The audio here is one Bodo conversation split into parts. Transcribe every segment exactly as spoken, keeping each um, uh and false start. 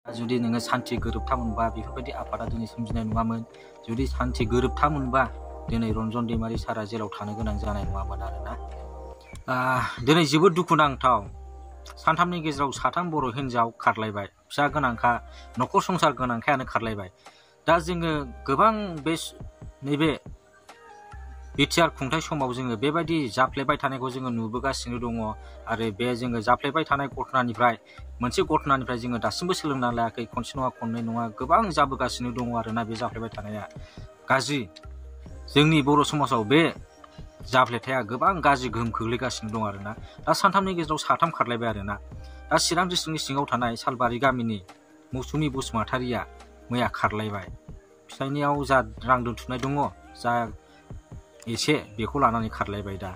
जुदि नोङो सान्थि गोरोबथा मोनबा बेफोरबायदि आफादा दिनै सोमजिनाय नङामोन। जुदि सान्थि गोरोबथा मोनबा दिनै रन्जन दैमारि सारा जेलाव थानो गोनां जानाय नङामोन आरोना। दिनै जोबोद दुखुनांथाव सानथामनि गेजेराव साथाम बर' हिन्जाव खारलायबाय, फिसा गोनांखा न'खर संसार गोनांखायानो खारलायबाय। दा जोङो गोबां बे नैबे बिटिआर खुंथाय समाव जोङो बेबायदि जाफ्लेबाय थानायखौ जोङो नुबोगासिनो दङ आरो बे जोङो जाफ्लेबाय थानाय घटनानिफ्राय मोनसे घटनानिफ्राय जोङो दासिमबो सोलोंना लायाखै। खनसे नङा खननै नङा गोबां जाबोगासिनो दङ आरोना बे जाफ्लेबाय थानाया गाज्रि। जोंनि बर' समाजाव बे जाफ्लेथाया गोबां गाज्रि गोहोम खोख्लैगासिनो दं आरोना। दा सानथामनि गेजेराव साथाम खारलायबाय आरोना। दा चिरां डिस्ट्रिक्टनि सिङाव थानाय सालबारि गामिनि मौसुमि बसुमतारिया मैया खारलायबाय। फिसायनियाव जा रां दोनथुमनाय दङ जा एसे बेखौ लानानै खारलायबाय। दा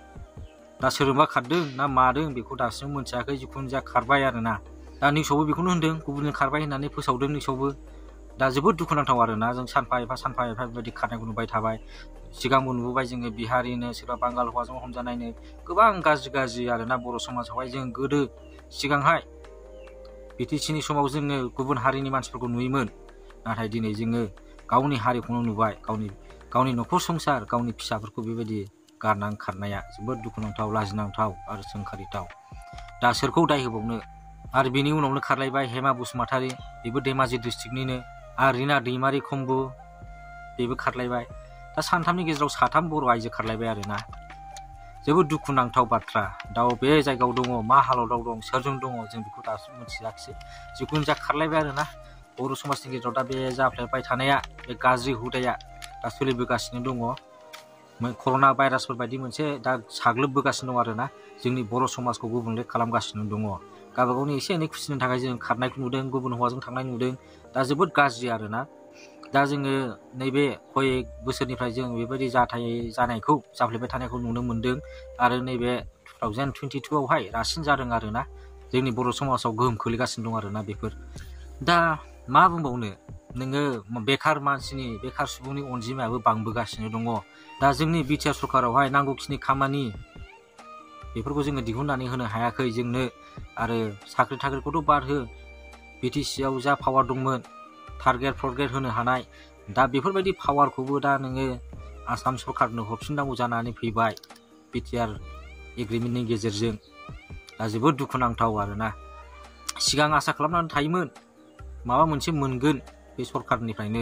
दा सोरबा खारदों ना मादों बेखौ दासिम मोनथियाखै। जिखुनु जाया खारबाय आरोना। दा निउसावबो बेखौनो होनदों, गुबुनजों खारबाय होननानै फोसावदों निउसावबो। दा जोबोद दुखुनांथाव आरोना। जों सानफा एफा सानफा एफा बेबायदि खारनायखौ नुबाय थाबाय। सिगांबो नुबोबाय जोङो बिहारिनो सोरबा बांगाल हौवाजों हमजानायनो गोबां गाज्रि गाज्रि आरोना। बर' समाजावहाय जों गोदो सिगांहाय बिटिसिनि समाव जोङो गुबुन हारिनि मानसिफोरखौ नुयोमोन, नाथाय दिनै जोङो गावनि हारिखौनो नुबाय। गावनि गावनि न'खर संसार गावनि फिसाफोरखौ बेबायदि गारनानै खारनाया जोबोद दुखुनांथाव, लाजिनांथाव आरो सोंखारिथाव। दा सोरखौ दाय होबावनो। आरो बेनि उनावनो खारलायबाय हेमा बसुमतारि, बेबो धेमाजि डिस्ट्रिक्टनिनो। आरो रिना दैमारि खम्बु बेबो खारलायबाय। दा सानथामनि गेजेराव साथाम बर' आइजो खारलायबाय आरोना। जोबोद दुखुनांथाव बाथ्रा। दा बे जायगायाव दङ, मा हालोदाव दं, सोरजों दङ जों बेखौ दासिम मिथियाखिसै। जिखुनु जा खारलायबाय आरोना। बर' समाजनि गेजेराव दा बे जाफ्लेबाय थानाया बे गाज्रि हुदाया दा सोलिबोगासिनो दङ। कर'ना भाइरासफोर बायदि मोनसे दा साग्लोबबोगासिनो दं आरोना। जोंनि बर' समाजखौ गुबुंले खालामगासिनो दङ। गावबा गावनि एसे एनै खुसिनि थाखाय जों खारनायखौ नुदों, गुबुन हौवाजों थांनाय नुदों। दा जोबोद गाज्रि आरोना। दा जोङो नैबे कयेक बोसोरनिफ्राय जों बेबायदि जाथाय जानायखौ जाफ्लेबाय थानायखौ नुनो मोन्दों। आरो नैबे टु थावजेन्ड टुइन्टि टुआवहाय रासिन जादों आरोना। जोंनि बर' समाजाव गोहोम खोलैगासिनो दं आरोना बेफोर। दा मा बुंबावनो, नोङो बेखार मानसिनि बेखार सुबुंनि अनजिमायाबो बांबोगासिनो दङ। दा जोंनि बिटिआर सरकारावहाय नांगौखिनि खामानि बेफोरखौ जोङो दिहुननानै होनो हायाखै जोंनो। आरो साख्रि थाख्रिखौथ' बाद हो, बिटिसिआव जा पावार दंमोन टारगेट फरगेट होनो हानाय, दा बेफोरबायदि पावारखौबो दा नोङो आसाम सरकारनो हरफिननांगौ जानानै फैबाय बिटिआर एग्रिमेन्टनि गेजेरजों। दा जोबोद दुखुनांथाव आरोना। सिगां आसा खालामनानै थायोमोन माबा मोनसे मोनगोन बे सरकारनिफ्रायनो,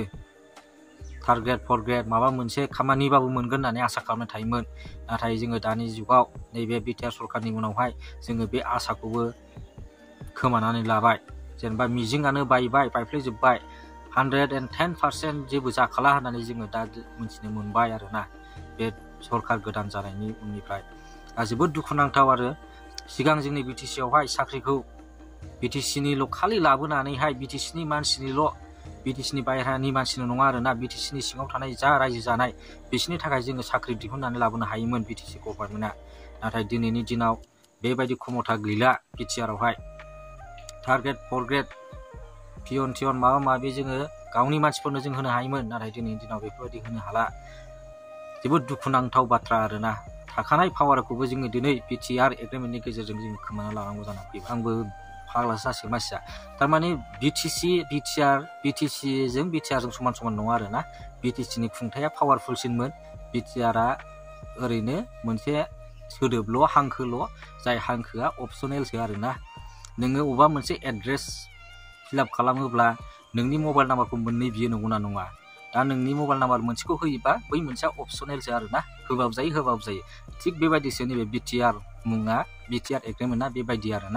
टारगेट फरगेट माबा मोनसे खामानिबाबो मोनगोन होननानै आसा खालामनानै थायोमोन। नाथाय जोङो दानि जुगाव नैबे बिटिआर सरकारनि उनावहाय जोङो बे आसाखौबो खोमानानै लाबाय। जेनेबा मिजिंआनो बायबाय, बायफ्लेजोब्बाय। हानड्रेड एन्ड टेन पार्सेन्ट जेबो जाखाला होननानै जोङो दा मिथिनो मोनबाय आरोना बे सरकार गोदान जानायनि उननिफ्राय। दा जोबोद दुखुनांथाव। आरो सिगां जोंनि बिटिसिआवहाय साख्रिखौ बिटिसिनिल' खालि लाबोनानैहाय बिटिसिनि मानसिनिल', बिटिसिनि बायह्रानि मानसिनि नङा आरोना, बिटिसिनि सिङाव थानाय जा रायजो जानाय बिसोरनि थाखाय जोङो साख्रि दिहुननानै लाबोनो हायोमोन बिटिसि गभर्नमेन्टआ। नाथाय दिनैनि दिनाव बेबायदि क्षमता गैला बिटिआरआवहाय। टारगेट फरगेट पियन टियन माबा माबि जोङो गावनि मानसिफोरनो जों होनो हायोमोन, नाथाय दिनैनि दिनाव बेफोरबायदि होनो हाला। जोबोद दुखुनांथाव बाथ्रा आरोना। थाखानाय पावारखौबो जोङो दिनै बिटिआर एग्रिमेन्टनि गेजेरजों जोङो खोमाना लानांगौ जानानै फैबाय। आंबो फाग्लासो जासिगोन मानसिया। थारमाने बिटिसि बिटिआर बिटिसिजों बिटिआरजों समान समान नङा आरोना। बिटिसिनि खुंथाया पावारफुलसिनमोन, बिटिआरआ ओरैनो मोनसे सोदोबल', हांखोल', जाय हांखोआ अपसनेलसो आरोना। नोङो अबेबा मोनसे एड्रेस फिलाप खालामोब्ला नोंनि मबाइल नाम्बारखौ मोननै बियो नंगौना नङा। दा नोंनि मबाइल नाम्बार मोनसेखौ होयोबा बै मोनसेया अपसनेलसो आरोना, होबाबो जायो होबाबो जायो। थिग बेबायदिसो नैबे बिटिआर मुङा, बिटिआर एग्रिमेन्टआ बेबायदि आरोना।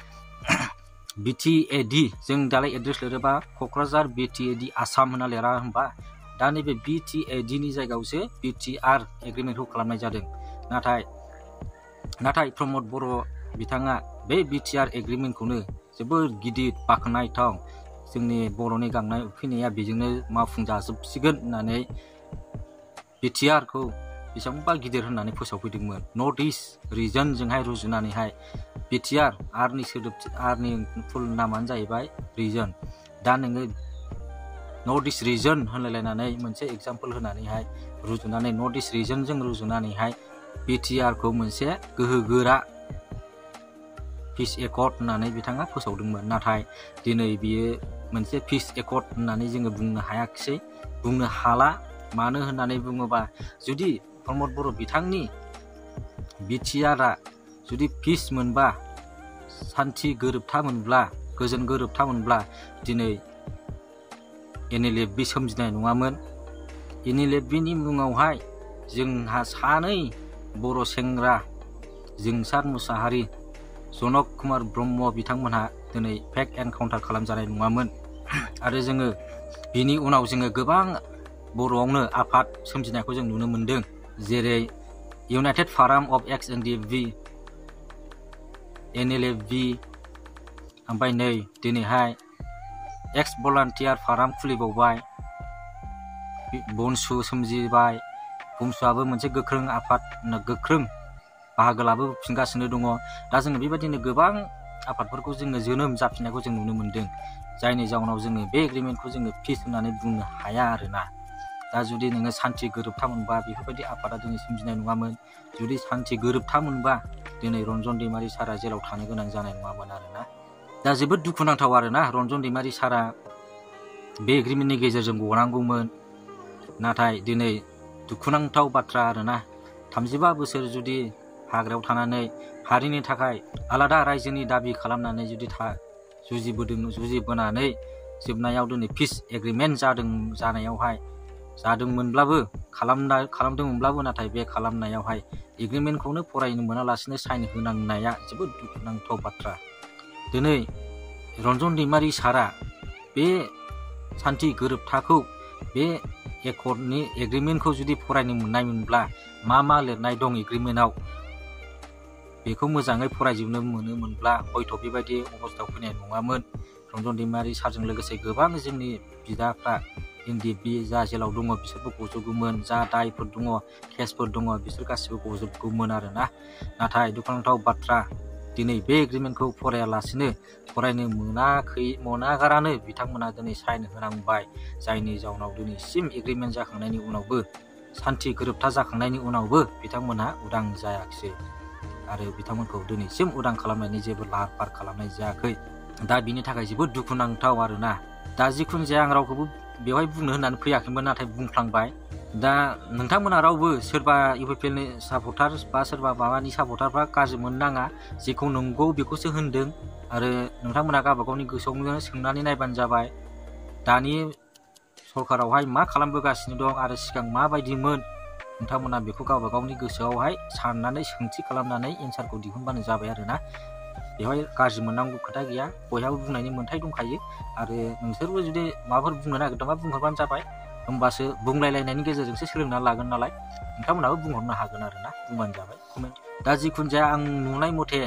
बिटिएडि जों दालाय एड्रेस लिरोबा क'क्राझार बिटिएडि आसाम होनना लिरा होनबा, दा नैबे बिटिएडिनि जायगायावसो बिटिआर एग्रिमेन्टखौ खालामनाय जादों। नाथाय नाथाय प्रमद बर' बिथाङा बे बिटिआर एग्रिमेन्टखौनो जोबोद गिदिर बाख्नायथाव, जोंनि बर'नि गांनाय उखैनाया बेजोंनो मावफुंजाजोबसिगोन होननानै बिटिआरखौ बेसेबांबा गिदिर होननानै फोसावफैदोंमोन। नर्थ इस्ट रिजनजोंहाय रुजुनानैहाय बिटिआर आरनि सोदोब आरनि फुल नामानो जाहैबाय रिजन। दा नोङो नर्थ इस्ट रिजन होनलायलायनानै मोनसे एग्जाम्पल होनानैहाय रुजुनानै नर्थ इस्ट रिजनजों रुजुनानैहाय बिटिआरखौ मोनसे गोहो गोरा पिस एकर्ड होननानै बिथाङा फोसावदोंमोन। नाथाय दिनै बियो मोनसे पिस एकर्ड होननानै जोङो बुंनो हायाखिसै, बुंनो हाला। मानो होननानै बुङोबा जुदि प्रमद बर' बिथांनि बिटिआरआ जुदि पिस मोनबा, सान्थि गोरोबथा मोनब्ला, गोजोन गोरोबथा मोनब्ला दिनै एनएलएफबि सोमजिनाय नङामोन। एनएलएफबिनि मुङावहाय जोंहा सानै बर' सेंग्रा जोंसार मुसाहारि, जनक कुमार ब्रह्म बिथांमोनहा दिनै फेक एनकाउन्टार खालामजानाय नङामोन। आरो जोङो बिनि उनाव जोङो गोबां बर'आवनो आफाद सोमजिनायखौ जों नुनो मोन्दों, जेरै United Forum of ex NDFB, NLFB, ओमफ्राय नै दिनैहाय एक्स भलान्टियार फाराम खुलिबावबाय, बनसु सोमजिबाय। बनसुआबो मोनसे गोख्रों आफाद, गोख्रों बाहागो लाबोफिनगासिनो दङ। दा जोङो बेबायदिनो गोबां आफादफोरखौ जोङो जोनोम जाफिननायखौ जों नुनो मोन्दों, जायनि जाउनाव जोङो बे एग्रिमेन्टखौ जोङो पिस होननानै बुंनो हाया आरोना। दा जुदि नोङो सान्थि गोरोबथा मोनबा बेफोरबायदि आफादा दिनै सोमजिनाय नङामोन। जुदि सान्थि गोरोबथा मोनबा दिनै रन्जन दैमारि सारा जेलाव थानो गोनां जानाय नङामोन आरोना। दा जोबोद दुखुनांथाव आरोना, रन्जन दैमारि सारा बे एग्रिमेन्टनि गेजेरजों गनांगौमोन। नाथाय दिनै दुखुनांथाव बाथ्रा आरोना, थामजिबा बोसोर जुदि हाग्रायाव थानानै हारिनि थाखाय आलादा रायजोनि दाबि खालामनानै जुदि था जुजिबोदों जुजिबोनानै जोबनायाव दिनै पिस एग्रिमेन्ट जादों जानायावहाय जादोंमोनब्लाबो खालामना खालामदोंमोनब्लाबो नाथाय बे खालामनायावहाय एग्रिमेन्टखौनो फरायनो मोनालासिनो साइन होनांनाया जोबोद दुखुनांथाव बाथ्रा। दिनै रन्जन दैमारि सारा बे सान्थि गोरोबथाखौ, बे एकर्डनि एग्रिमेन्टखौ जुदि फरायनो मोननायमोनब्ला मा मा लिरनाय दं एग्रिमेन्टआव बेखौ मोजाङै फरायजोबनो मोनोमोनब्ला हयथ' बेबायदि अबस्थायाव फैनाय नङामोन। रन्जन दैमारि सारजों लोगोसे गोबां जोंनि बिदाफ्रा एनडिएफबि जा जेलाव दङ बिसोरबो गजोबगौमोन, जा दायफोर दङ केसफोर दङ बिसोर गासिबो गजोबगौमोन आरोना। नाथाय दुखुनांथाव बाथ्रा, दिनै बे एग्रिमेन्टखौ फरायालासिनो, फरायनो मोनाखै मोनागारानो बिथांमोना दिनै साइन होनांबाय, जायनि जाउनाव दिनैसिम एग्रिमेन्ट जाखांनायनि उनावबो, सान्थि गोरोबथा जाखांनायनि उनावबो बिथांमोनहा उदां जायाखिसै आरो बिथांमोनखौ दिनैसिम उदां खालामनायनि जेबो लाहार फाहार खालामनाय जायाखै। दा बिनि थाखाय जोबोद दुखुनांथाव आरोना। दा जिखुनु जाया आं रावखौबो बेवहाय बुंनो होननानै फैयाखैमोन, नाथाय बुंफ्लांबाय। दा नोंथांमोना रावबो सोरबा इउपिपिएलनि सापर्टार बा सोरबा माबानि सापर्टारफ्रा गाज्रि मोननाङा, जेखौ नंगौ बेखौसो होनदों आरो नोंथांमोना गावबा गावनि गोसोआवनो सोंनानै नायबानो जाबाय दानि सरकारावहाय मा खालामबोगासिनो दं आरो सिगां माबायदिमोन। नोंथांमोना बेखौ गावबा गावनि गोसोआवहाय साननानै सोंथि खालामनानै एन्सारखौ दिहुनबानो जाबाय आरोना। बेवहाय गाज्रि मोननांगौ खोथा गैया, बयहाबो बुंनायनि मोन्थाय दंखायो। आरो नोंसोरबो जुदि माबाफोर बुंनो नागिरदोंबा बुंहरबानो जाबाय, होमबासो बुंलायलायनायनि गेजेरजोंसो सोलोंनानै लागोन नालाय, नोंथांमोनाबो बुंहरनो हागोन आरोना, बुंबानो जाबाय कमेन्ट। दा जिखुनु जाया आं नुनाय मथे,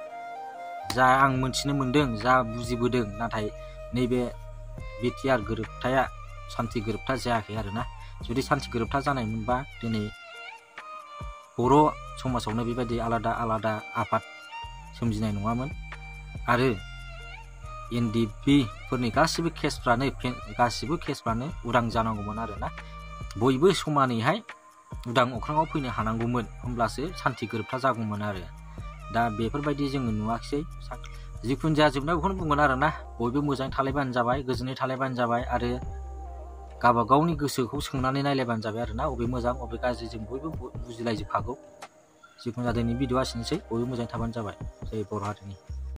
जा आं मोनथिनो मोन्दों, जा बुजिबोदों, नाथाय नैबे बिटिआर गोरोबथाया सान्थि गोरोबथा जायाखै आरोना। जुदि सान्थि गोरोबथा जानायमोनबा दिनै बर' समाजावनो बेबायदि आलादा आलादा आफाद सोमजिनाय नङामोन आरो एनडिएफबिफोरनि गासिबो केसफ्रानो गासिबो केसफ्रानो उदां जानांगौमोन आरोना। बयबो समानैहाय उदां अख्राङाव फैनो हानांगौमोन, होमब्लासो सान्थि गोरोबथा जागौमोन आरो। दा बेफोरबायदि जोङो नुवाखिसै। जिखुनु जाया जोबनायाव बेखौनो बुंगोन आरोना, बयबो मोजाङै थालायबानो जाबाय, गोजोनै थालायबानो जाबाय आरो गावबा गावनि गोसोखौ सोंनानै नायलायबानो जाबाय आरोना, अबे मोजां अबे गाज्रि जों बयबो बुजिलायजोबखागौ। जिखुनु जाया दिनैनि भिडिअ'आ एसेनोसै, बयबो मोजाङै थाबानो जाबाय। जै बर' हारिनि।